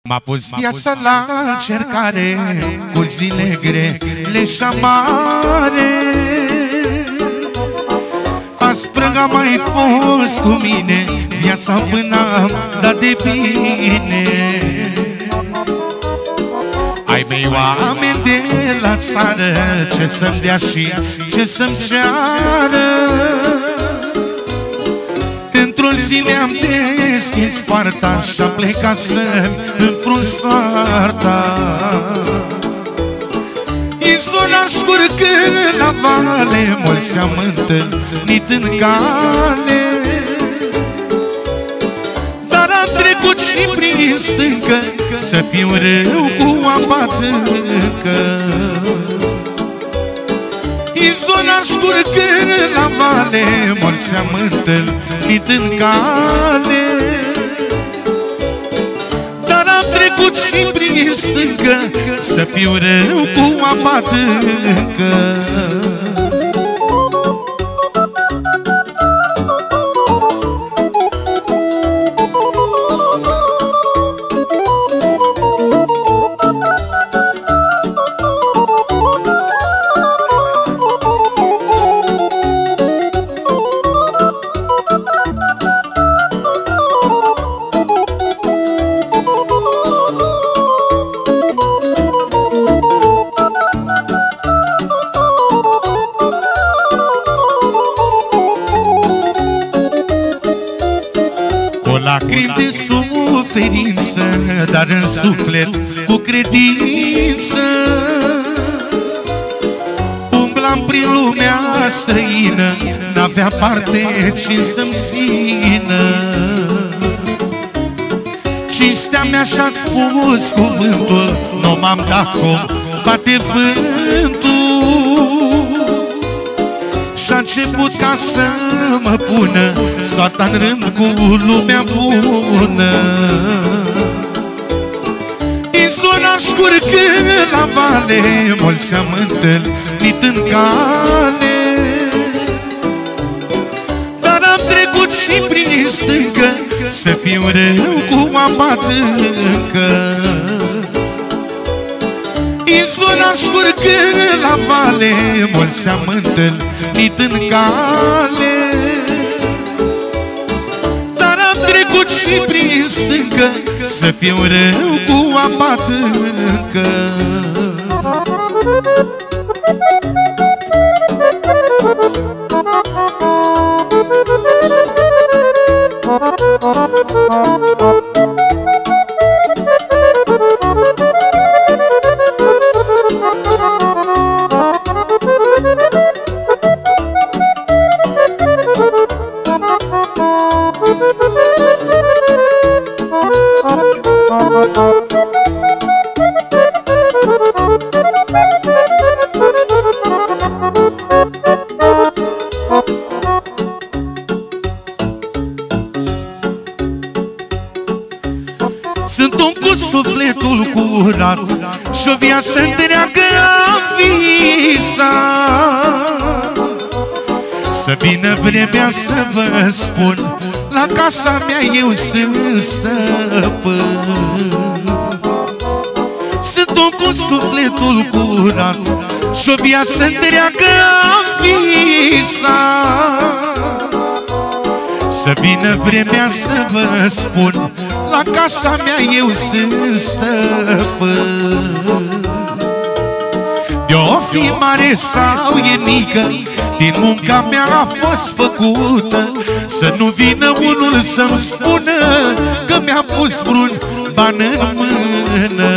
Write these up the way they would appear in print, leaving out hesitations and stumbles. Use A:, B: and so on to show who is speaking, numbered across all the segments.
A: M-a pus viața la încercare, cu zile grele și amare. Aspră a mai fost cu mine, viața până am dat de bine. Ai mei oameni de la țară, ce să-mi dea și ce să-mi ceară. Într-o zi le-am deschis poarta și-am plecat să-mi înfrunt soarta. În zona scurcă la vale, mulți am întâlnit în cale. Dar am trecut și prin stâncă, să fiu rău cu apa adâncă. În zona scurcă la vale, mulți am întâlnit în cale. Dar am trecut și prin stâncă, să fiu rău cu apa adâncă. Lacrimi de suferință, dar în suflet cu credință. Umblam prin lumea străină, n-avea parte cine să-mi țină. Cinstea mea și-a spus cuvântul, nu m-am dat cum bate vântul. Și-a început ca să mă pună soarta în rând cu lumea bună. În zona scurcă la vale, mulți am întâlnit în cale. Dar am trecut și prin stâncă, să fiu rău cu apa adâncă. În zona scurcă la vale, mulți am întâlnit în cale. Dar am trecut și prin stâncă, să fiu rău cu apa adâncă. Sunt om cu sufletul curat și o viață întreagă am visat. Să vină vremea să vă spun, la casa mea eu sunt stăpân. Sunt om cu sufletul curat și o viață întreagă am visat. Să vină vremea să vă spun, la casa mea eu sunt stăpân. De-o fi mare sau e mică, din munca mea a fost făcută. Să nu vină unul să-mi spună că mi-a pus vreun ban în mână.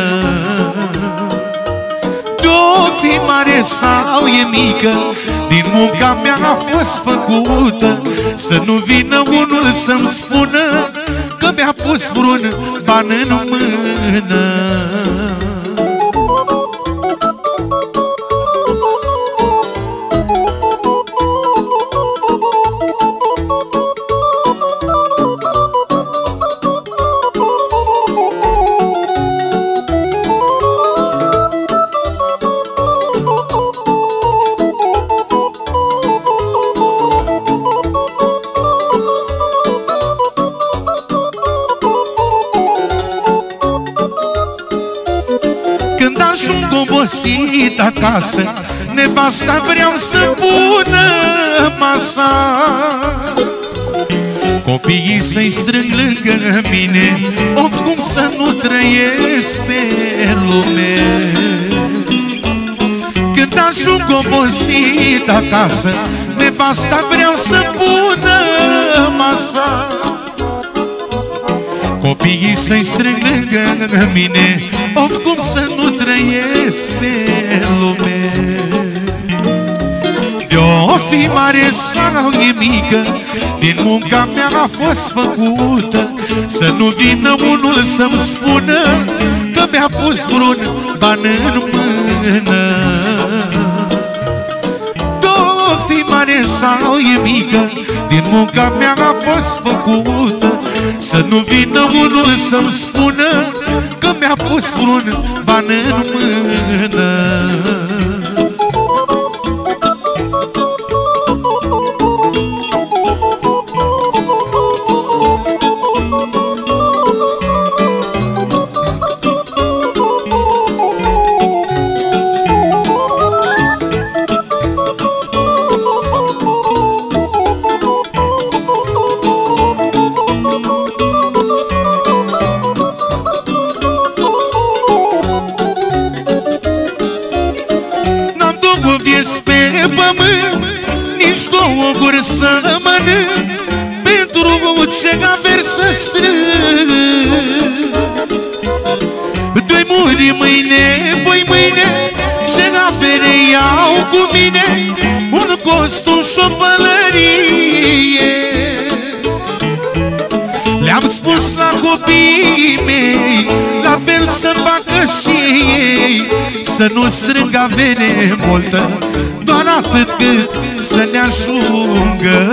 A: De-o fi mare sau e mică, din munca mea a fost făcută. Să nu vină unul să-mi spună că mi-a pus vreun ban în mână. ajung obosit acasă, nevasta vreau să pună masa. Copiii să-i strâng lângă mine, of, cum să nu trăiesc pe lume. Când ajung obosit acasă, nevasta vreau să pună masa. Copiii să-i strâng lângă mine, of, cum să nu trăiesc pe lume. De-o fi mare sau e mică, din munca mea a fost făcută, să nu vină unul să-mi spună că mi-a pus vreun ban în mână. De-o fi mare sau e mică, din munca mea a fost făcută, să nu vină unul să-mi spună că mi-a pus vreun ban în mână. Nici două guri să mănânc, pentru ce averi să strâng. Doi muri mâine, poi mâine, ce avere iau cu mine, un costuș și o pălărie. Le-am spus la copiii mei, la fel să facă și ei, să nu strâng avere multă, doar atât cât să ne ajungă.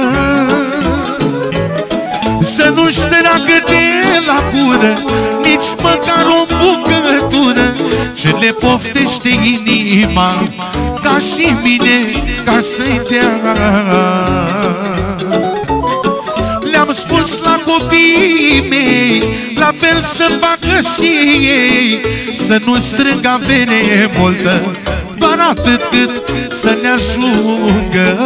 A: Să nu-și treacă de la gură nici măcar o bucătură, ce le poftește inima, ca și mine, ca să-i dea. Le-am spus la copiii mei, la fel să facă și ei, să nu strâng avere multă, doar atât cât să ne ajungă.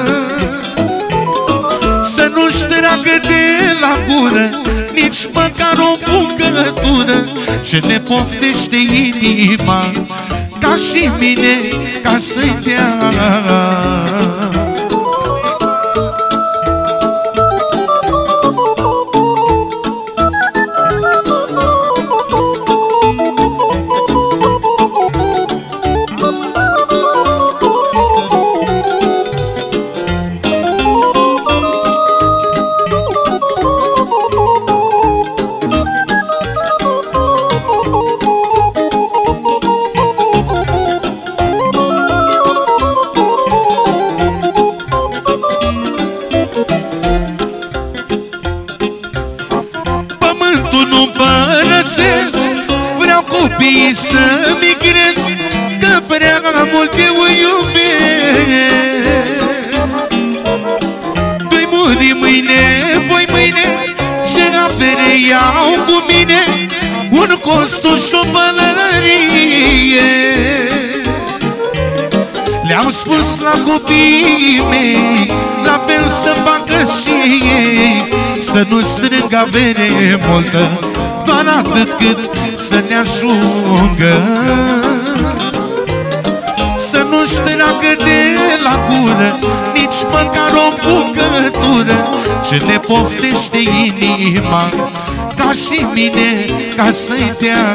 A: Să nu-și treacă de la gură nici măcar o bucătură, ce ne poftește inima, ca și mine, ca să-i dea. Vreau copiii să migrez, că prea mult eu îi iubesc. Doi muri mâine, poi mâine, ce avere iau cu mine, un costuș și o pălărie. Le-am spus la copiii mei, la fel să facă și ei, să nu strâng avere multă, doar atât cât să ne ajungă. Să nu-și treacă de la gură nici măcar o bucătură, ce ne poftește inima, ca și mine, ca să-i dea.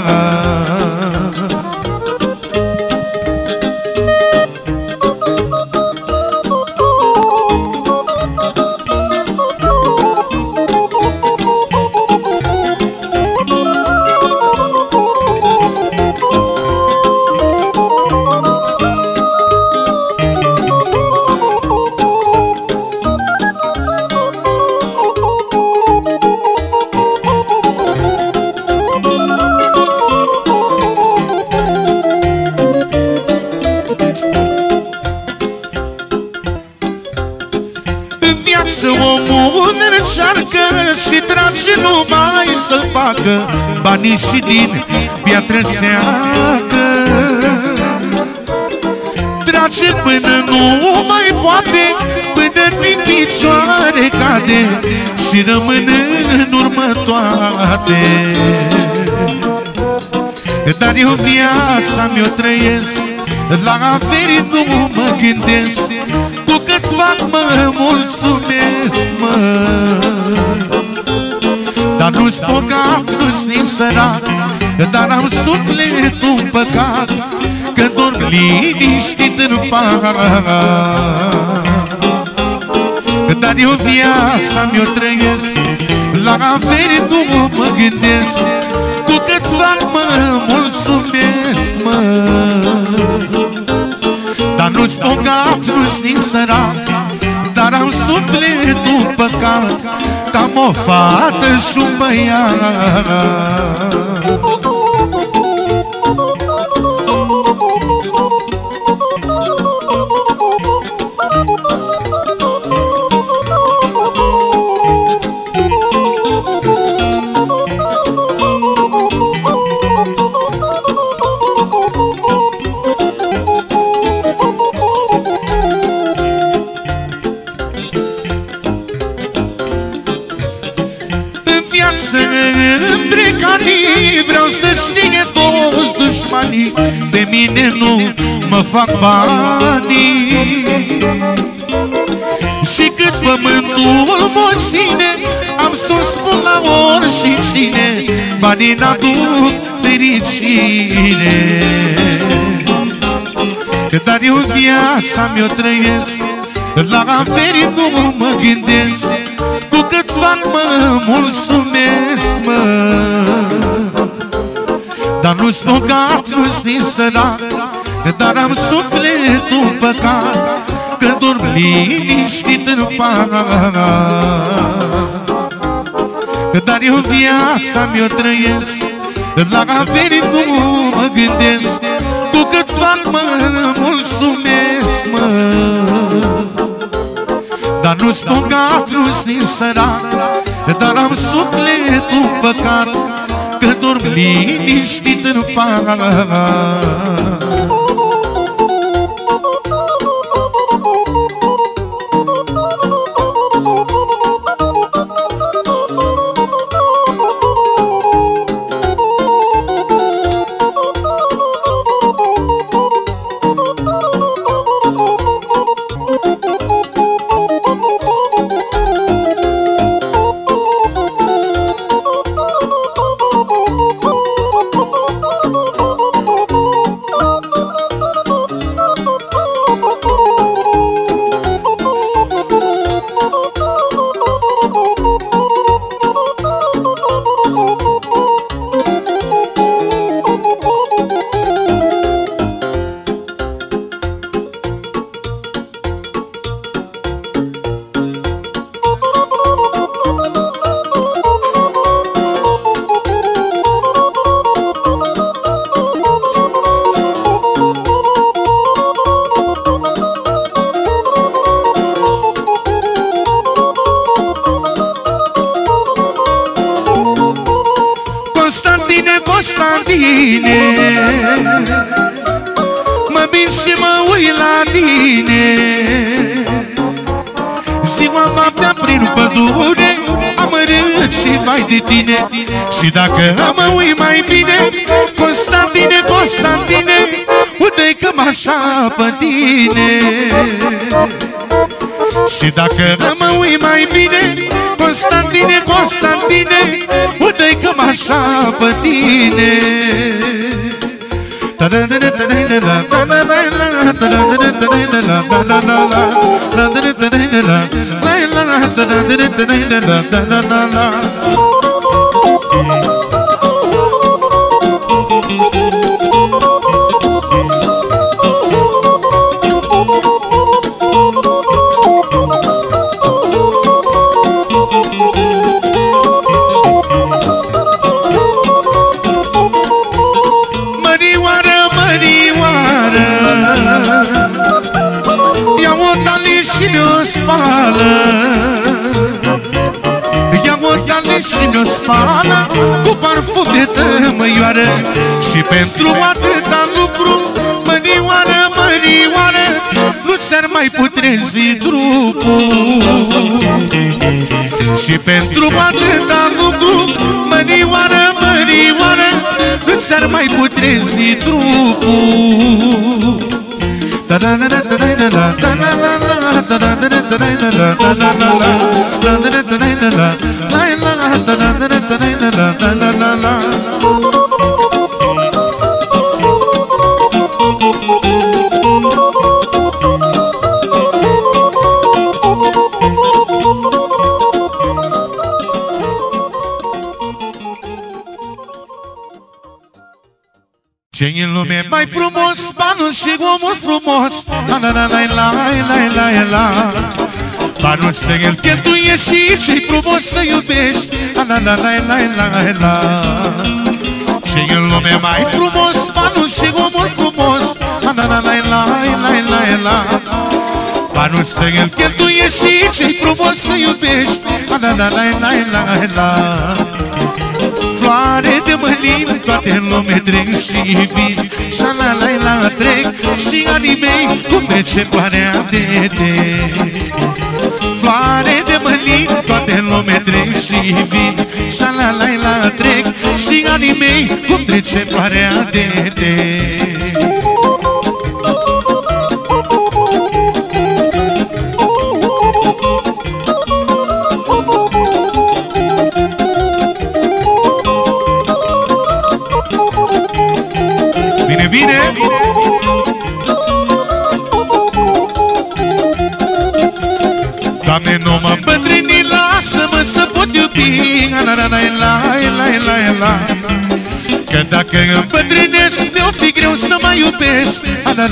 A: Omul încearcă și trage numai să facă banii și din piatră seacă. trage până nu mai poate, până din picioare cade și rămân în urmă toate. Dar eu viața mi-o trăiesc, la averi nu mă gândesc, cu cât fac mă mulțumesc, mă. Dar nu-s bogat, nu-s nici sărac, dar am sufletul păcat, că dorm liniștit în pat. Dar eu viața mi-o trăiesc, la averi nu mă gândesc, cu cât fac mă mulțumesc, mă. Dar nu-s bogat, nu-s nici sărac, dar am sufletul păcat, că am o fată și un băiat. Vreau să știe toți dușmanii, de mine nu mă fac banii. Și cât pământul mă ține, am să-mi spun la oricine, banii n-aduc fericire. Dar eu viața mi-o trăiesc, la averi nu mă gândesc, cu cât fac mă mulțumesc, mă. Dar nu-s bogat, nu-s nici sărac, dar am sufletul păcat, că dorm liniștit în pat. Dar eu viața mi-o trăiesc, la averi nu mă gândesc, cu cât fac mă mulțumesc, mă. Dar nu-s bogat, nu-s nici sărac, dar am sufletul păcat, că dorm liniștit în pat. Constantine, mă min și mă uit la tine, ziua noaptea prin pădure, amărât și vai de tine. Și dacă mă uit mai bine, Constantine, Constantine, uite că m-așa pe tine. Și dacă mă uit mai bine, Constantine, Constantine, uite că m-așa pe tine. Și mi-o spală cu parfum de tămăioară, și pentru atâta lucru, mărioară, mărioară, mărioară, nu ți-ar mai putrezi trupul. Și pentru atâta lucru, mărioară, mărioară, nu ți-ar mai putrezi trupul. Ce-i în lume mai frumos, banul și omul frumos. Banul să îl cheltuiești și ce-i frumos să iubești. Ce-i în lume mai frumos, banul și omul frumos. Banul să îl cheltuiești și ce-i frumos să iubești. Floare de mălin, toate în lume trec și vin. Șa-la-la-la trec și anii mei, cum trece floarea de te. Floare de mălin, toate în lume trec și vin. Șa-la-la-la trec și anii mei, cum trece floarea de te. Bine! Doamne, nu mă îmbătrâni, lasă-mă să pot iubi. Că dacă îmbătrânesc, mi-o fi greu să mai iubesc.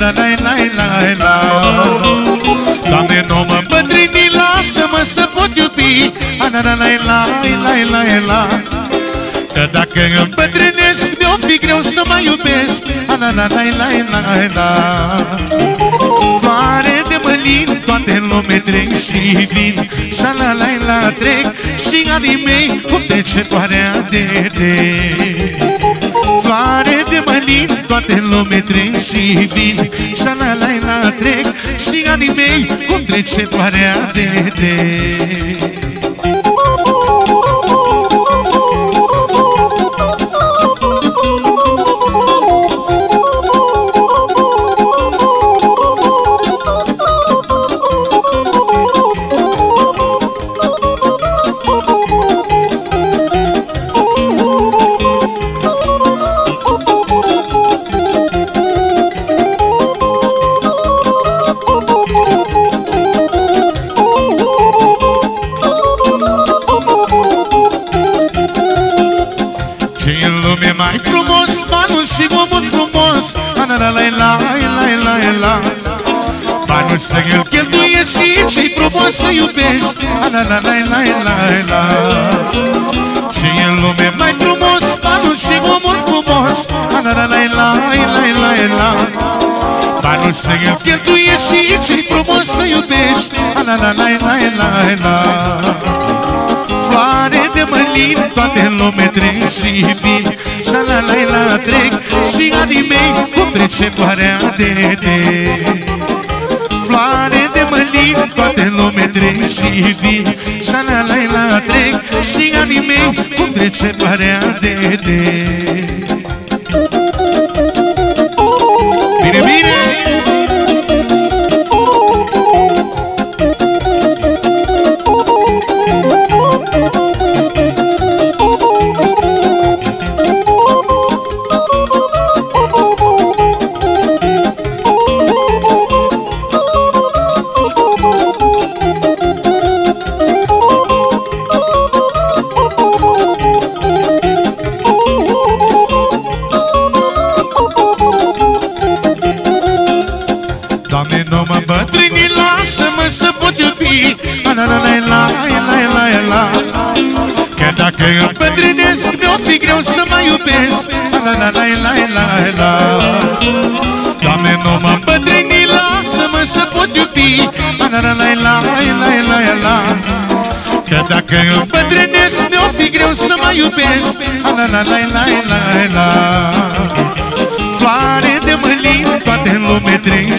A: Doamne, nu mă îmbătrâni, lasă-mă să pot iubi. Că dacă îmbătrânesc, mi-o fi greu să mai iubesc. Floare de mălin, toate în lume trec și vin. Șa-la-la-la trec și anii mei, cum trece floarea de te. Floare de mălin, toate în lume trec și vin. Șa-la-la-la trec și anii mei, cum trece floarea de te. Mai frumos, banul și omul frumos. Banul să îl cheltuiești și ce-i frumos să iubești. Ce-i în lume mai frumos, banul și omul frumos. Banul să îl cheltuiești și ce-i frumos să iubești. Floare de mălin, toate în lume trec și vin. Șa-la-la-la trec și anii mei, cum trece floarea de te. Floare de mălin, toate în lume trec și vin. Șa-la-la-la trec și anii mei, cum trece floarea de te. Bine, bine! Doamne, nu mă îmbătrâni, lasă-mă să pot iubi. Că dacă îmbătrânesc, mi-o fi greu să mai iubesc. Doamne, nu mă îmbătrâni, lasă-mă să pot iubi. Că dacă îmbătrânesc, mi-o fi greu să mai iubesc. Floare de mălin, toate în lume trec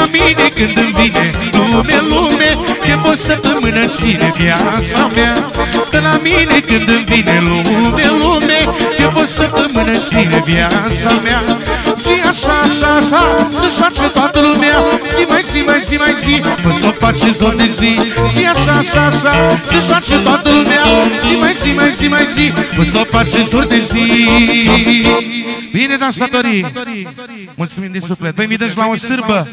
A: la mine când îmi vine lume e o săptămână ține viața mea. Că la mine când îmi vine lume e o săptămână ține viața mea. Zi așa, să-și face toată lumea. Zi mai zi, mă s-o face zor de zi. Zi așa, să-și face toată lumea. Zi mai zi, mă s-o face zor de zi. Bine, dansatorii! Mulțumim din suflet! Vă invităm și la o sârbă!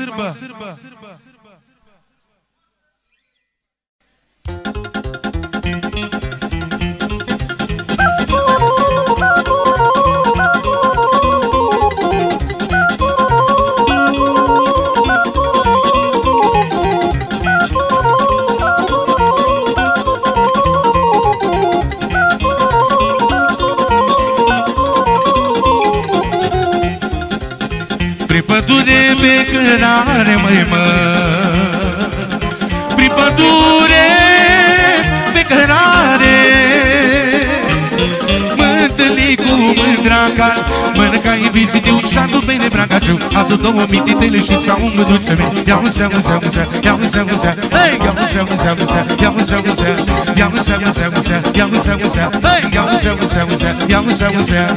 A: Prin pădure pe cărare, măi, prin pădure pe cărare mă întâlni cu mândra-cal. Mănânca-i vizitiu și adu bine Brancaciu. Adu două mititele și ca un mândruță mea. Ia mânsea, hei! Ia mânsea, ia mânsea.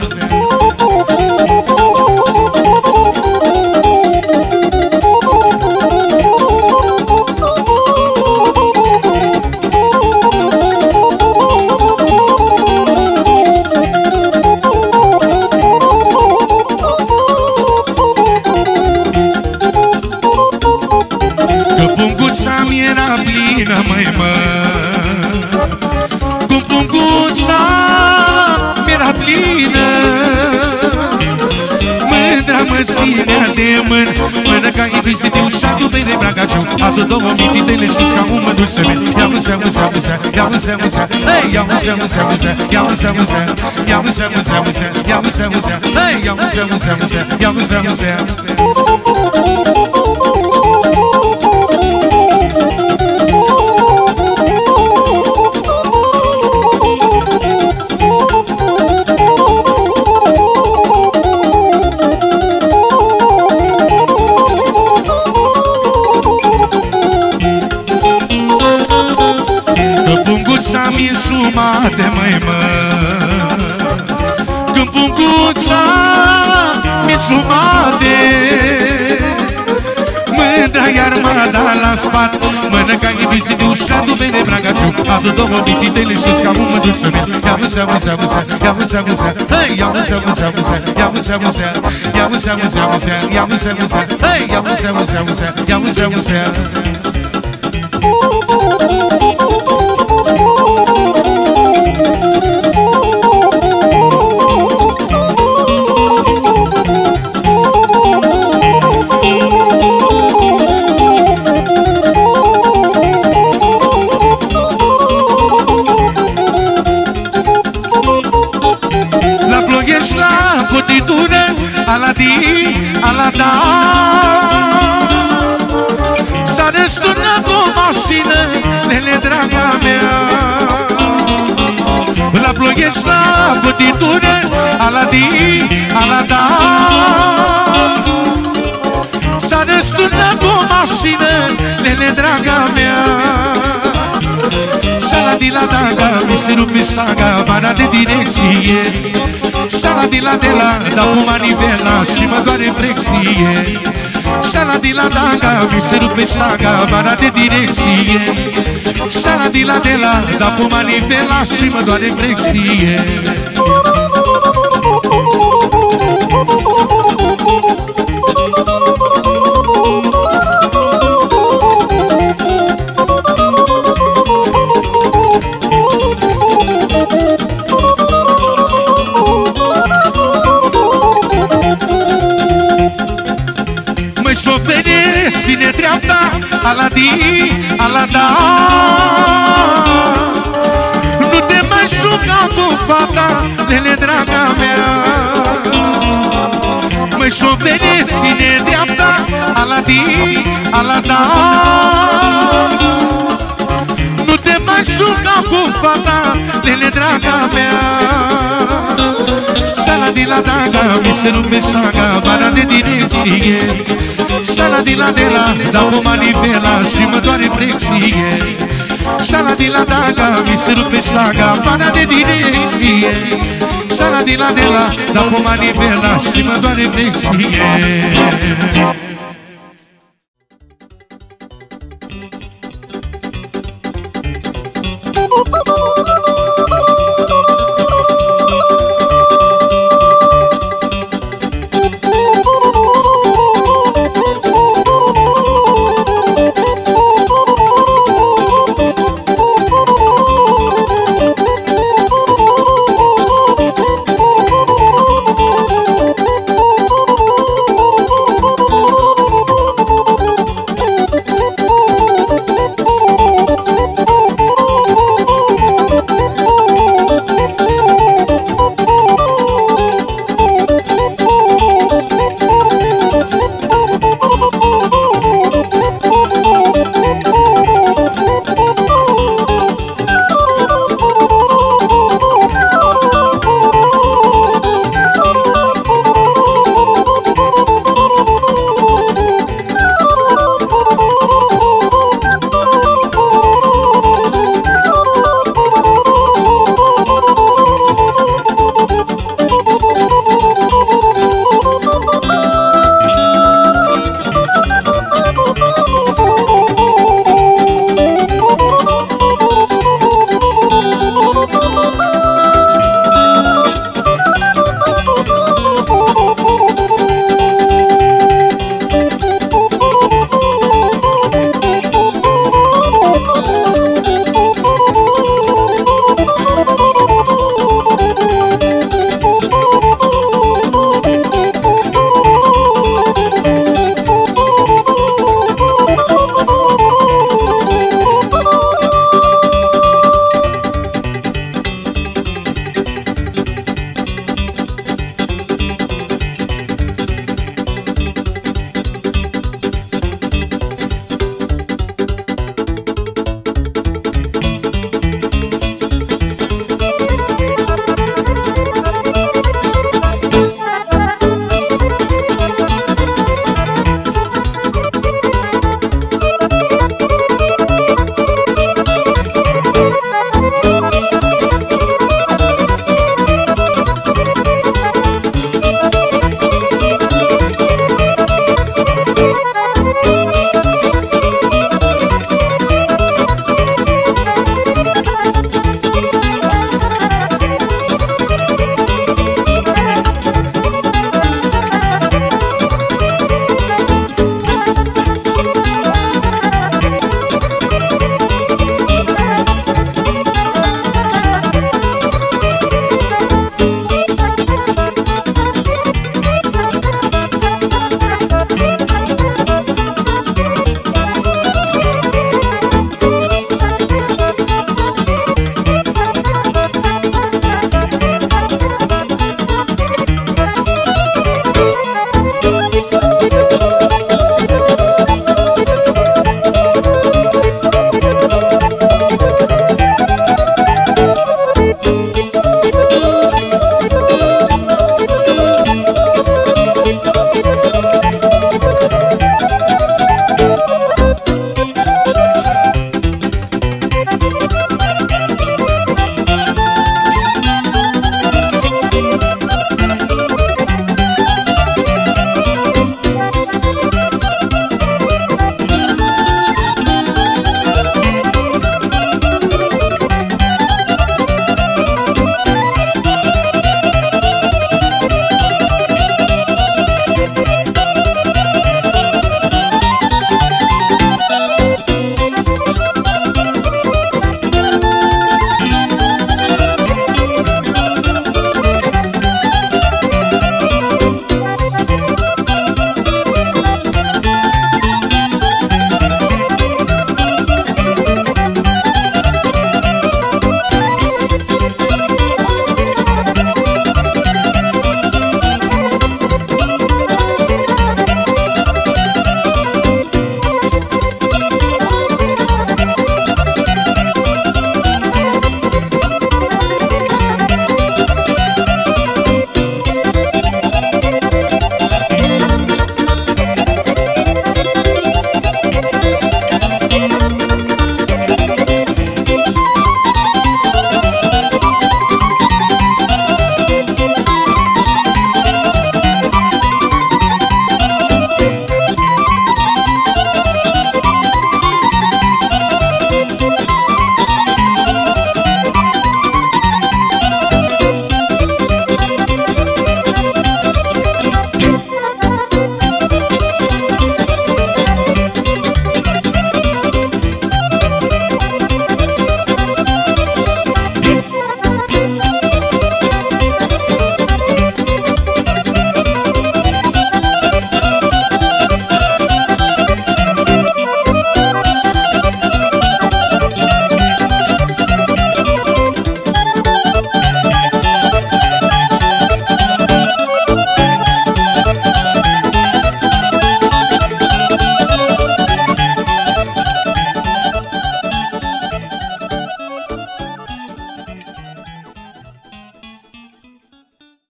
A: Punguța mi-era plină, măi, cu punguța mi-era plină. Mândra mă ținea de mână. Mănânca-i vizitiu și adu bine Brancaciu. Adu două mititele și ca un mândruță mea. Ia mânsea, hei! Ia mânsea, hei! Ia mânsea. Mi-e jumate, măi, când punguța mi-e jumate. Mândra iar mă da la spate. Mănânca-i vizitiu și adu bine Brancaciu. Adu două mititele și-ți ca un mândruță mea. Ia mânsea, hei! Ia mânsea, hei! Ia mânsea. Alada s-a răsturnat o mașină, Lele, draga mea. La Ploiești, la cotitură, Alada s-a răsturnat o mașină, Lele, draga mea. Șaladila-daga, mi se rupe ștaga, vara de direcție. Șaladila-de-la, dau cu manivela și mă doare frexie. Șaladila-daga, mi se rupe ștaga, vara de direcție. Șaladila-de-la, dau cu manivela și mă doare frexie. Șofere, ține dreapta, Alada. Nu te mai juca cu fata, Lele, draga mea. Măi, șofere, ține dreapta, Alada. Nu te mai juca cu fata, Lele, draga mea. Șaladila-daga, mi se rupe șaga, vara de direcție. flexie. Sala de la, dau cu manivela și mă doare flexie. Sala de la daga, mi se rupe șlaga, pana de direcție. Sala de la, dau cu manivela și mă doare flexie.